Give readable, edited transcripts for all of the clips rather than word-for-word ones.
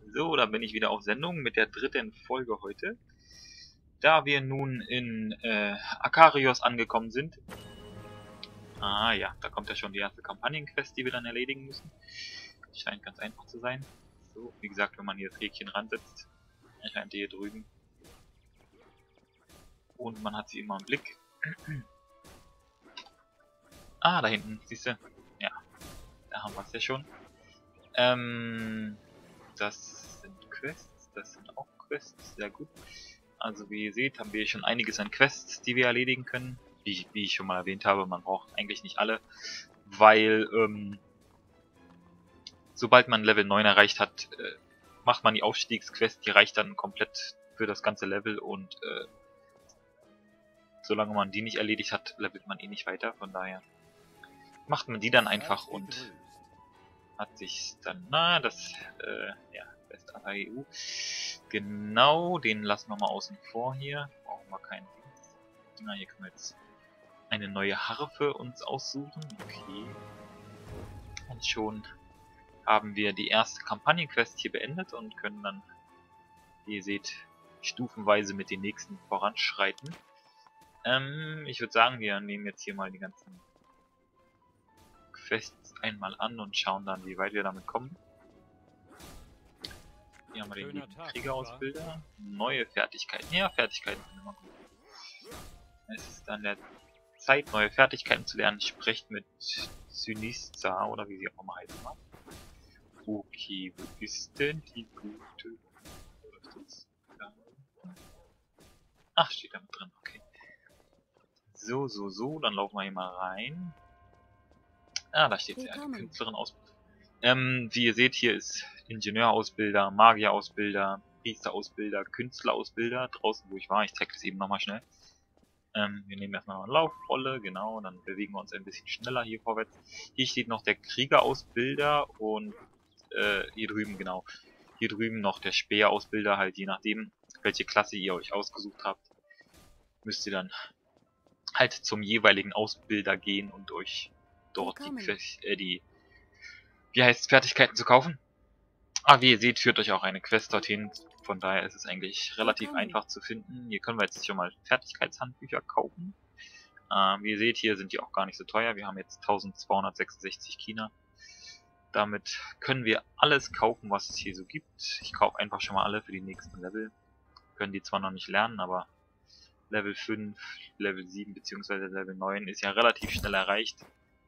So, da bin ich wieder auf Sendung mit der dritten Folge heute. Da wir nun in Akarios angekommen sind. Ah ja, da kommt ja schon die erste Kampagnenquest, die wir dann erledigen müssen. Scheint ganz einfach zu sein. So, wie gesagt, wenn man hier das Häkchen ransetzt, erscheint die hier drüben. Und man hat sie immer im Blick. Ah, da hinten, siehst du? Ja, da haben wir es ja schon. Das sind Quests, das sind auch Quests, sehr gut. Also wie ihr seht, haben wir schon einiges an Quests, die wir erledigen können. Wie ich schon mal erwähnt habe, man braucht eigentlich nicht alle, weil sobald man Level 9 erreicht hat, macht man die Aufstiegsquest, die reicht dann komplett für das ganze Level und solange man die nicht erledigt hat, levelt man eh nicht weiter, von daher macht man die dann einfach und hat sich dann, ja, Best EU. Genau, den lassen wir mal außen vor hier. Brauchen wir keinen. Na, hier können wir jetzt eine neue Harfe uns aussuchen. Okay. Und schon haben wir die erste Kampagnenquest hier beendet und können dann, wie ihr seht, stufenweise mit den nächsten voranschreiten. Ich würde sagen, wir nehmen jetzt hier mal die ganzen Quests einmal an und schauen dann, wie weit wir damit kommen. Hier haben wir den lieben Kriegerausbilder. Neue Fertigkeiten. Ja, Fertigkeiten sind immer gut. Es ist an der Zeit, neue Fertigkeiten zu lernen. Sprecht mit Synista oder wie sie auch immer heißen mag. Okay, wo ist denn die gute? Ach, steht da mit drin, okay. So, dann laufen wir hier mal rein. Ah, da steht sie, eine Künstlerin aus. Wie ihr seht, hier ist Ingenieurausbilder, Magierausbilder, Priesterausbilder, Künstlerausbilder. Draußen, wo ich war, ich zeige das eben nochmal schnell. Wir nehmen erstmal eine Laufrolle, genau, dann bewegen wir uns ein bisschen schneller hier vorwärts. Hier steht noch der Kriegerausbilder und hier drüben, genau, hier drüben noch der Speerausbilder, halt je nachdem, welche Klasse ihr euch ausgesucht habt, müsst ihr dann halt zum jeweiligen Ausbilder gehen und euch dort die Fertigkeiten zu kaufen. Ah, wie ihr seht, führt euch auch eine Quest dorthin, von daher ist es eigentlich relativ einfach zu finden. Hier können wir jetzt schon mal Fertigkeitshandbücher kaufen. Wie ihr seht, hier sind die auch gar nicht so teuer. Wir haben jetzt 1266 China. Damit können wir alles kaufen, was es hier so gibt. Ich kaufe einfach schon mal alle für die nächsten Level. Können die zwar noch nicht lernen, aber Level 5, Level 7 bzw. Level 9 ist ja relativ schnell erreicht.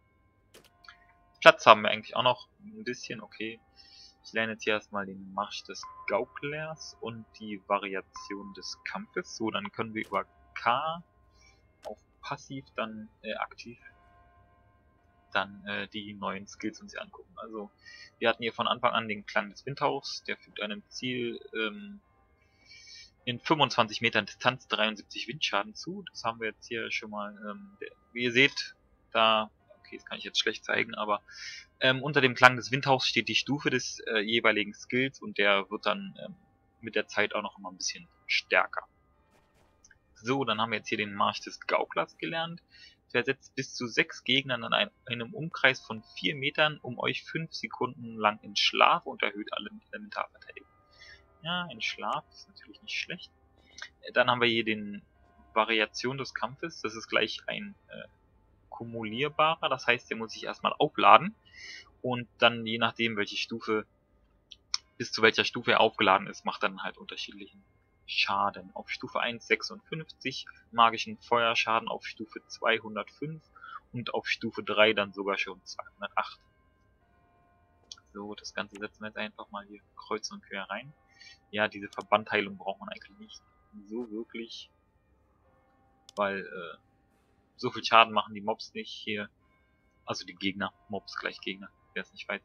Platz haben wir eigentlich auch noch ein bisschen, okay. Ich lerne jetzt hier erstmal den Marsch des Gauklers und die Variation des Kampfes. So, dann können wir über K auf passiv dann aktiv dann die neuen Skills uns hier angucken. Also wir hatten hier von Anfang an den Klang des Windhauchs, der fügt einem Ziel in 25 Metern Distanz 73 Windschaden zu. Das haben wir jetzt hier schon mal, wie ihr seht, da, okay, das kann ich jetzt schlecht zeigen, aber unter dem Klang des Windhauchs steht die Stufe des jeweiligen Skills und der wird dann mit der Zeit auch noch immer ein bisschen stärker. So, dann haben wir jetzt hier den Marsch des Gauklers gelernt. Versetzt bis zu 6 Gegnern an einem Umkreis von 4 Metern um euch 5 Sekunden lang in Schlaf und erhöht alle Elementarverteidigung. Ja, ein Schlaf ist natürlich nicht schlecht. Dann haben wir hier den Variation des Kampfes. Das ist gleich ein kumulierbarer, das heißt, der muss sich erstmal aufladen und dann je nachdem, welche Stufe, bis zu welcher Stufe er aufgeladen ist, macht dann halt unterschiedlichen Schaden. Auf Stufe 1 56 magischen Feuerschaden, auf Stufe 2 105 und auf Stufe 3 dann sogar schon 208. So, das Ganze setzen wir jetzt einfach mal hier kreuz und quer rein. Ja, diese Verbandheilung braucht man eigentlich nicht so wirklich, weil so viel Schaden machen die Mobs nicht hier. Also die Gegner, Mobs gleich Gegner, wer es nicht weiß.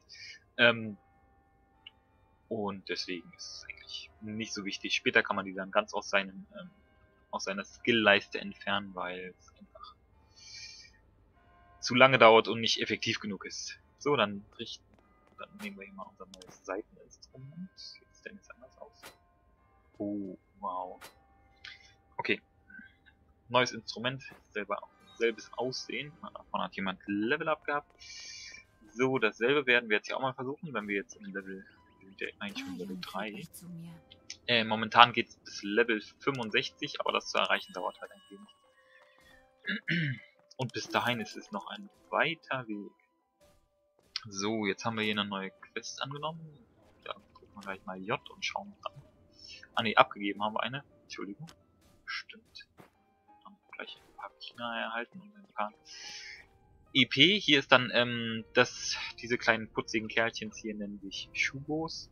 Und deswegen ist es eigentlich nicht so wichtig. Später kann man die dann ganz aus seiner Skill-Leiste entfernen, weil es einfach zu lange dauert und nicht effektiv genug ist. So, dann nehmen wir hier mal unser neues Seiteninstrument. Sieht es denn jetzt anders aus? Oh, wow. Okay. Neues Instrument, selbes Aussehen. Davon hat jemand Level Up gehabt. So, dasselbe werden wir jetzt hier auch mal versuchen, wenn wir jetzt im Level der eigentlich schon Level 3. Euch zu mir. Momentan geht es bis Level 65, aber das zu erreichen dauert halt ein wenig. Und bis dahin ist es noch ein weiter Weg. So, jetzt haben wir hier eine neue Quest angenommen. Da drücken wir gleich mal J und schauen uns an. Ah ne, abgegeben haben wir eine. Entschuldigung. Stimmt. Haben gleich ein paar China erhalten und ein paar EP. Hier ist dann, diese kleinen putzigen Kerlchens hier nennen sich Shubos.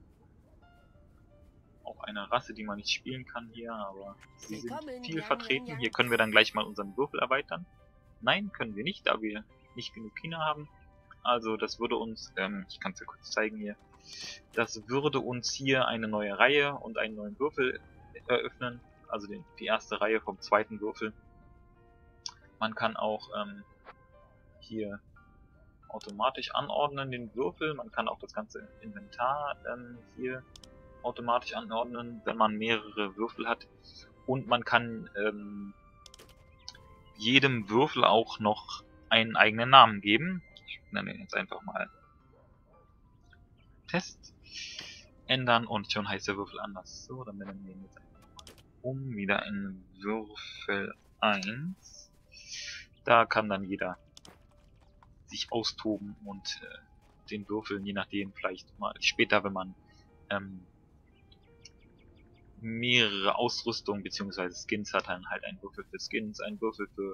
Auch eine Rasse, die man nicht spielen kann hier, aber sie sind viel vertreten. Hier können wir dann gleich mal unseren Würfel erweitern. Nein, können wir nicht, da wir nicht genug China haben. Also das würde uns, ich kann es ja kurz zeigen hier, das würde uns hier eine neue Reihe und einen neuen Würfel eröffnen. Also die erste Reihe vom zweiten Würfel. Man kann auch hier automatisch anordnen den Würfel. Man kann auch das ganze Inventar hier automatisch anordnen, wenn man mehrere Würfel hat. Und man kann jedem Würfel auch noch einen eigenen Namen geben. Ich nenne ihn jetzt einfach mal Test. Ändern und schon heißt der Würfel anders. So, dann nennen wir ihn jetzt einfach mal um. Wieder in Würfel 1. Da kann dann jeder sich austoben und den Würfeln, je nachdem, vielleicht mal später, wenn man mehrere Ausrüstungen bzw. Skins hat, dann halt ein Würfel für Skins, ein Würfel für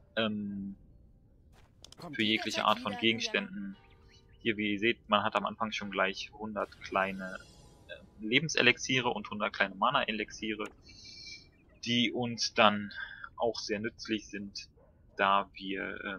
jegliche Art von Gegenständen. Hier, wie ihr seht, man hat am Anfang schon gleich 100 kleine Lebenselixiere und 100 kleine Mana-Elixiere, die uns dann auch sehr nützlich sind, da wir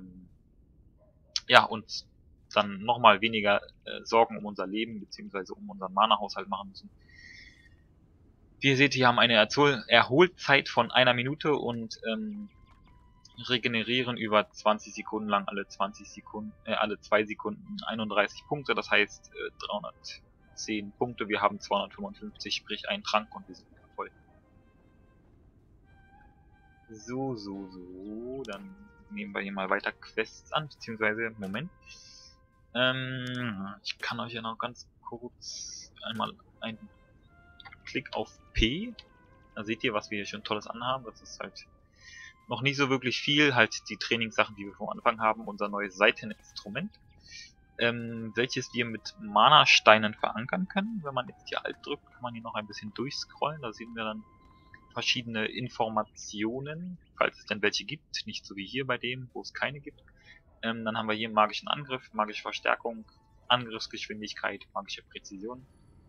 uns dann nochmal weniger Sorgen um unser Leben bzw. um unseren Mana-Haushalt machen müssen. Wie ihr seht, hier haben eine Erholzeit von 1 Minute und regenerieren über 20 Sekunden lang alle 2 Sekunden 31 Punkte, das heißt 310 Punkte, wir haben 255, sprich einen Trank und wir sind wieder voll. So, dann nehmen wir hier mal weiter Quests an, beziehungsweise, Moment. Ich kann euch ja noch ganz kurz einmal einen Klick auf P, da seht ihr, was wir hier schon Tolles anhaben, das ist halt noch nicht so wirklich viel, halt die Trainingssachen, die wir vom Anfang haben, unser neues Seiteninstrument, welches wir mit Mana-Steinen verankern können. Wenn man jetzt hier Alt drückt, kann man hier noch ein bisschen durchscrollen, da sehen wir dann verschiedene Informationen, falls es denn welche gibt, nicht so wie hier bei dem, wo es keine gibt. Dann haben wir hier magischen Angriff, magische Verstärkung, Angriffsgeschwindigkeit, magische Präzision.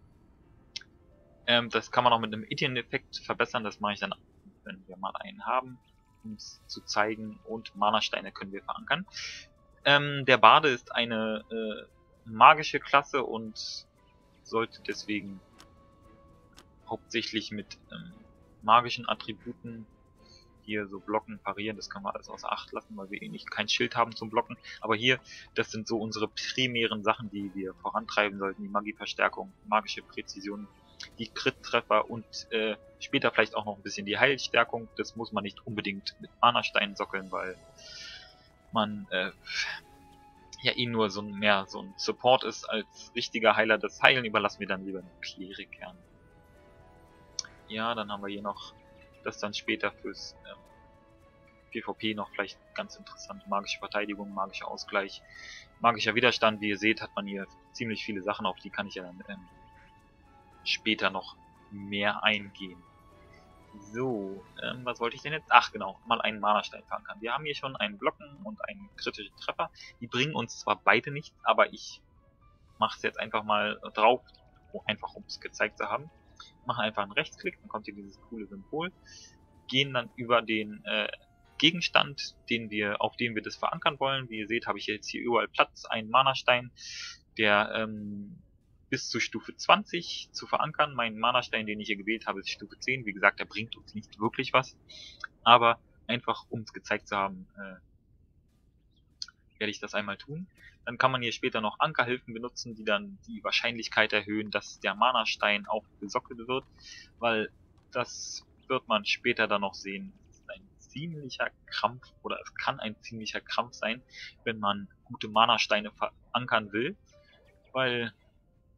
Das kann man auch mit einem Etienne-Effekt verbessern, das mache ich dann, wenn wir mal einen haben, um es zu zeigen, und Mana-Steine können wir verankern. Der Barde ist eine magische Klasse und sollte deswegen hauptsächlich mit magischen Attributen hier so blocken, parieren, das können wir alles außer Acht lassen, weil wir eh nicht kein Schild haben zum Blocken. Aber hier, das sind so unsere primären Sachen, die wir vorantreiben sollten, die Magieverstärkung, magische Präzision, die Crit-Treffer und später vielleicht auch noch ein bisschen die Heilstärkung. Das muss man nicht unbedingt mit Mana-Steinen sockeln, weil man ja eh nur mehr so ein Support ist als richtiger Heiler. Das Heilen überlassen wir dann lieber den Klerikern. Ja, dann haben wir hier noch das dann später fürs PvP noch vielleicht ganz interessant. Magische Verteidigung, magischer Ausgleich, magischer Widerstand. Wie ihr seht, hat man hier ziemlich viele Sachen, auf die kann ich ja dann später noch mehr eingehen. So, was wollte ich denn jetzt? Ach genau, mal einen Mana-Stein verankern. Wir haben hier schon einen Blocken und einen kritischen Treffer. Die bringen uns zwar beide nichts, aber ich mache es jetzt einfach mal drauf, einfach um es gezeigt zu haben. Machen einfach einen Rechtsklick, dann kommt hier dieses coole Symbol, gehen dann über den Gegenstand, auf den wir das verankern wollen. Wie ihr seht, habe ich jetzt hier überall Platz, einen Mana-Stein, der bis zu Stufe 20 zu verankern. Mein Mana-Stein, den ich hier gewählt habe, ist Stufe 10. Wie gesagt, der bringt uns nicht wirklich was, aber einfach um es gezeigt zu haben, werde ich das einmal tun. Dann kann man hier später noch Ankerhilfen benutzen, die dann die Wahrscheinlichkeit erhöhen, dass der Mana-Stein auch gesockelt wird, weil das wird man später dann noch sehen. Es ist ein ziemlicher Krampf, oder es kann ein ziemlicher Krampf sein, wenn man gute Mana-Steine verankern will, weil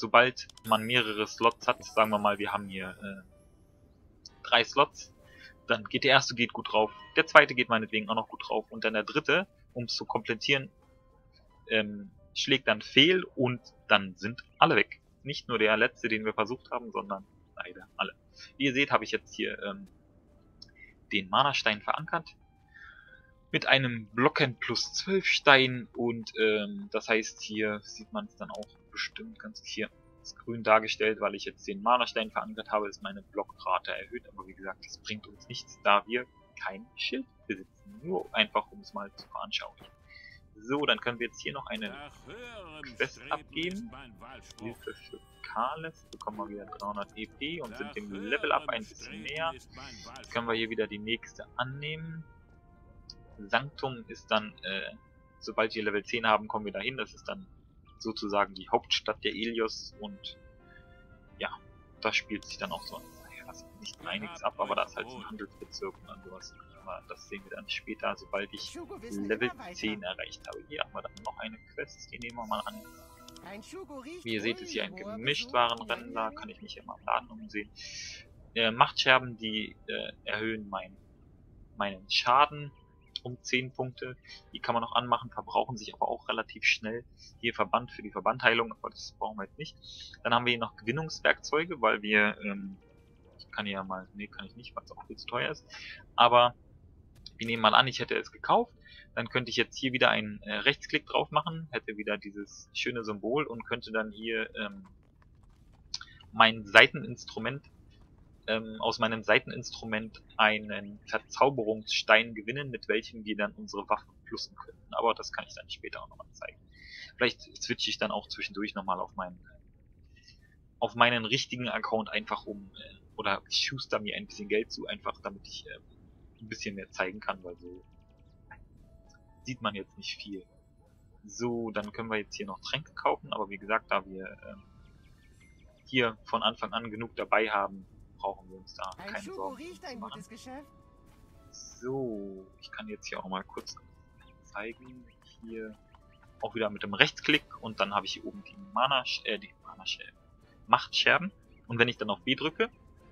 sobald man mehrere Slots hat, sagen wir mal, wir haben hier 3 Slots, dann geht der erste geht gut drauf, der zweite geht meinetwegen auch noch gut drauf und dann der dritte, um es zu komplettieren, schlägt dann fehl und dann sind alle weg. Nicht nur der letzte, den wir versucht haben, sondern leider alle. Wie ihr seht, habe ich jetzt hier den Mana-Stein verankert mit einem Blocken plus 12 Stein und das heißt, hier sieht man es dann auch bestimmt ganz hier ist grün dargestellt, weil ich jetzt den Mana-Stein verankert habe, ist meine Blockrate erhöht, aber wie gesagt, das bringt uns nichts, da wir kein Schild besitzen, nur einfach um es mal zu veranschaulichen. So, dann können wir jetzt hier noch eine Quest abgeben. Hilfe für Kales, bekommen wir wieder 300 EP und sind dem Level Up ein bisschen näher. Jetzt können wir hier wieder die nächste annehmen. Sanctum ist dann, sobald wir Level 10 haben, kommen wir dahin. Das ist dann sozusagen die Hauptstadt der Ilios und ja, das spielt sich dann auch so, naja, das ist nicht einiges ab, aber da ist halt so ein Handelsbezirk und dann sowas. Aber das sehen wir dann später, sobald ich Level 10 erreicht habe. Hier haben wir dann noch eine Quest, die nehmen wir mal an. Wie ihr seht, ist hier ein Gemischtwarenrennen, da kann ich mich hier mal im Laden umsehen. Machtscherben, die erhöhen meinen Schaden um 10 Punkte. Die kann man noch anmachen, verbrauchen sich aber auch relativ schnell. Hier Verband für die Verbandheilung, aber das brauchen wir jetzt nicht. Dann haben wir hier noch Gewinnungswerkzeuge, weil wir, ich kann hier ja mal, nee, kann ich nicht, weil es auch viel zu teuer ist. Aber wir nehmen mal an, ich hätte es gekauft. Dann könnte ich jetzt hier wieder einen Rechtsklick drauf machen, hätte wieder dieses schöne Symbol und könnte dann hier mein Seiteninstrument aus meinem Seiteninstrument einen Verzauberungsstein gewinnen, mit welchem wir dann unsere Waffen plussen könnten. Aber das kann ich dann später auch nochmal zeigen. Vielleicht switche ich dann auch zwischendurch nochmal auf meinen richtigen Account einfach oder ich schuster mir ein bisschen Geld zu, einfach damit ich ein bisschen mehr zeigen kann, weil so sieht man jetzt nicht viel. So, dann können wir jetzt hier noch Tränke kaufen, aber wie gesagt, da wir hier von Anfang an genug dabei haben, brauchen wir uns da keine Sorgen zu machen. So, ich kann jetzt hier auch mal kurz zeigen. Hier auch wieder mit dem Rechtsklick und dann habe ich hier oben die Machtscherben. Und wenn ich dann auf B drücke,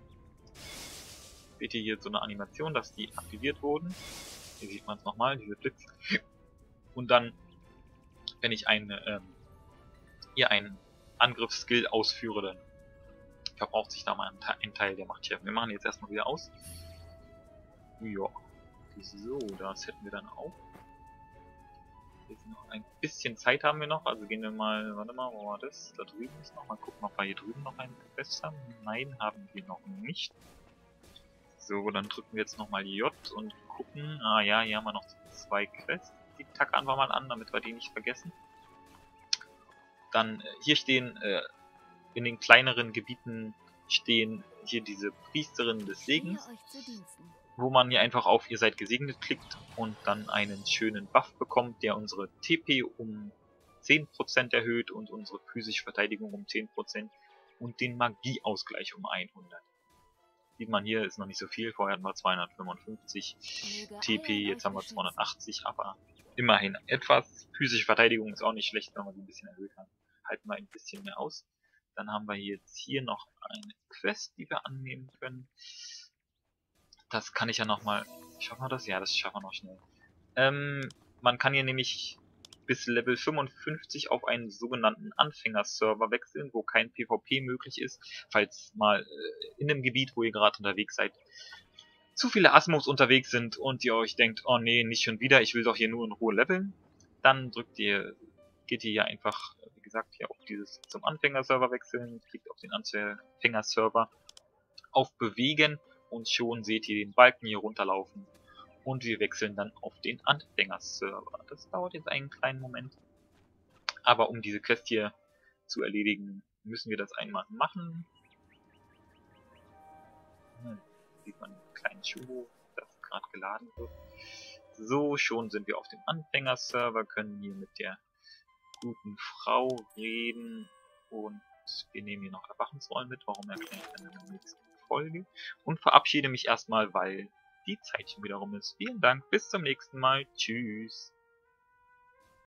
seht ihr hier so eine Animation, dass die aktiviert wurden. Hier sieht man es nochmal, diese Blitz. Und dann, wenn ich hier einen Angriffsskill ausführe, dann verbraucht sich da mal ein Teil der Machtscherben. Wir machen jetzt erstmal wieder aus. Ja. So, das hätten wir dann auch. Jetzt noch ein bisschen Zeit haben wir noch, also gehen wir mal, warte mal, wo war das? Da drüben ist noch, mal gucken, ob wir hier drüben noch einen Quest haben. Nein, haben wir noch nicht. So, dann drücken wir jetzt nochmal J und gucken. Ah ja, hier haben wir noch 2 Quests. Die tackern wir mal an, damit wir die nicht vergessen. Dann, hier stehen, in den kleineren Gebieten stehen hier diese Priesterin des Segens, wo man hier einfach auf ihr seid gesegnet klickt und dann einen schönen Buff bekommt, der unsere TP um 10% erhöht und unsere physische Verteidigung um 10% und den Magieausgleich um 100. Sieht man hier, ist noch nicht so viel, vorher hatten wir 255 TP, jetzt haben wir 280, aber immerhin etwas. Physische Verteidigung ist auch nicht schlecht, wenn man sie ein bisschen erhöht hat. Halten wir ein bisschen mehr aus. Dann haben wir jetzt hier noch eine Quest, die wir annehmen können. Das kann ich ja nochmal... Schaffen wir das? Ja, das schaffen wir noch schnell. Man kann hier nämlich bis Level 55 auf einen sogenannten Anfängerserver wechseln, wo kein PvP möglich ist. Falls mal in einem Gebiet, wo ihr gerade unterwegs seid, zu viele Asmos unterwegs sind und ihr euch denkt, oh nee, nicht schon wieder, ich will doch hier nur in Ruhe leveln. Dann geht ihr hier einfach, wie gesagt, hier auf dieses zum Anfängerserver wechseln, klickt auf den Anfängerserver, auf Bewegen und schon seht ihr den Balken hier runterlaufen und wir wechseln dann auf den Anfängerserver. Das dauert jetzt einen kleinen Moment, aber um diese Quest hier zu erledigen, müssen wir das einmal machen. Sieht man den kleinen Schuh, das gerade geladen wird. So, schon sind wir auf dem Anfängerserver, können hier mit der guten Frau reden und wir nehmen hier noch Erwachensrollen mit, warum erkläre ich dann in der nächsten Folge und verabschiede mich erstmal, weil die Zeit schon wieder rum ist. Vielen Dank, bis zum nächsten Mal, tschüss.